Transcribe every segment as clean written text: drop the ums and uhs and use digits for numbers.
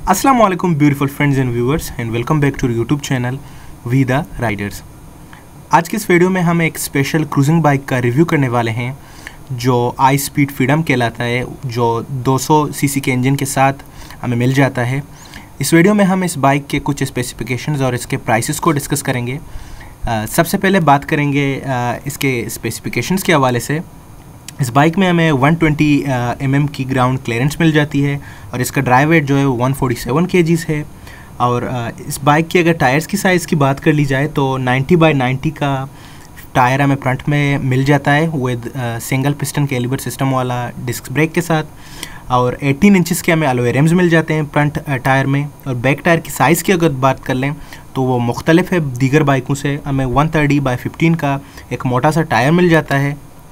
अस्सलाम वालेकुम beautiful friends and viewers and welcome back to YouTube channel we the riders. आज की इस वीडियो में हम एक स्पेशल क्रूजिंग बाइक का रिव्यू करने वाले हैं जो आई स्पीड फ्रीडम कहलाता है, जो 200 सीसी के इंजन के साथ हमें मिल जाता है। इस वीडियो में हम इस बाइक के कुछ स्पेसिफिकेशंस और इसके प्राइसेस को डिस्कस करेंगे। सबसे पहले बात करेंगे इसके स्पेसिफिकेशंस के हवाले से। इस बाइक में हमें 120 mm की ग्राउंड क्लियरेंस मिल जाती है और इसका ड्राइव वेट जो है 147 kgs है। और इस बाइक की अगर टायर्स की साइज़ की बात कर ली जाए तो 90/90 का टायर हमें फ्रंट में मिल जाता है with single piston caliper system वाला डिस्क ब्रेक के साथ, और 18 इंचेस के हमें अलॉय रिम्स मिल जाते हैं फ्रंट टायर में। और बैक टायर की साइज़ की अगर बात कर लें तो वो मुख्तलिफ है दीगर बाइकों से। हमें 130/15 का एक मोटा सा टायर मिल जाता है।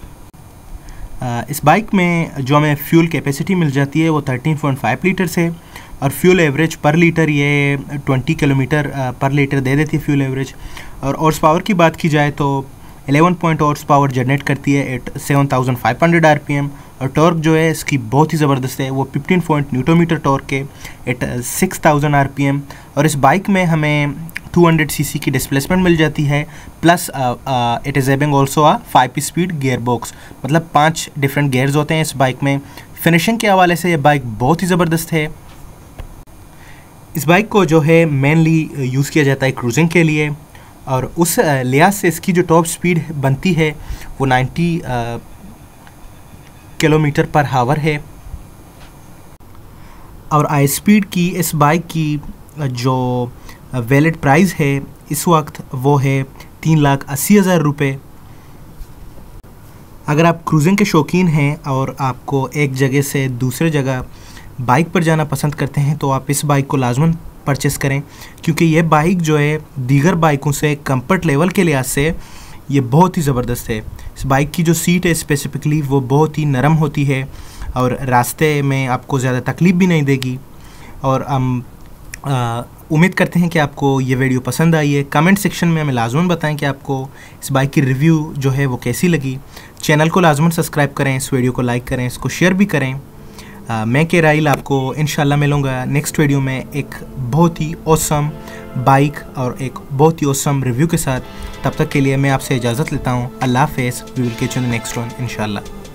इस बाइक में जो हमें फ्यूल कैपेसिटी मिल जाती है वो 13.5 लीटर्स है और फ्यूल एवरेज पर लीटर ये 20 किलोमीटर पर लीटर दे देती है फ्यूल एवरेज। और हॉर्स पावर की बात की जाए तो 11 हॉर्स पावर जनरेट करती है एट 7500 RPM। और टॉर्क जो है इसकी बहुत ही ज़बरदस्त है, वो 15 न्यूटन टॉर्क है एट 6000 RPM। और इस बाइक में हमें 200 cc की डिस्प्लेसमेंट मिल जाती है, plus it is having also a 5 speed gear box, मतलब 5 डिफरेंट गियर्स होते हैं इस बाइक में। फिनिशिंग के हवाले से ये बाइक बहुत ही ज़बरदस्त है। इस बाइक को जो है मेनली यूज़ किया जाता है क्रूजिंग के लिए, और उस लिहाज से इसकी जो टॉप स्पीड बनती है वो 90 किलोमीटर पर हावर है। और आई स्पीड की इस बाइक की जो वैलिड प्राइस है इस वक्त वो है 3,80,000 रुपये। अगर आप क्रूजिंग के शौकीन हैं और आपको एक जगह से दूसरे जगह बाइक पर जाना पसंद करते हैं तो आप इस बाइक को लाजमन परचेस करें, क्योंकि ये बाइक जो है दीगर बाइकों से कंफर्ट लेवल के लिहाज से ये बहुत ही ज़बरदस्त है। इस बाइक की जो सीट है स्पेसिफिकली वो बहुत ही नरम होती है और रास्ते में आपको ज़्यादा तकलीफ़ भी नहीं देगी। और हम उम्मीद करते हैं कि आपको ये वीडियो पसंद आई है। कमेंट सेक्शन में हमें लाजमन बताएं कि आपको इस बाइक की रिव्यू जो है वो कैसी लगी। चैनल को लाजमन सब्सक्राइब करें, इस वीडियो को लाइक करें, इसको शेयर भी करें। मैं केराइल आपको इंशाल्लाह मिलूँगा नेक्स्ट वीडियो में एक बहुत ही ऑसम बाइक और एक बहुत ही ऑसम रिव्यू के साथ। तब तक के लिए मैं आपसे इजाज़त लेता हूँ। अल्लाह हाफ़िज़। We will catch you in the next one इंशाल्लाह।